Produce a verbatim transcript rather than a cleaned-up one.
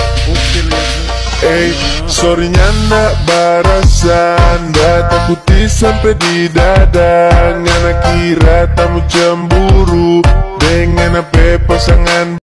Eh, sorry nyanda barasan, takuti sampai di dada. Ngana kira tamu cemburu dengan apa pasangan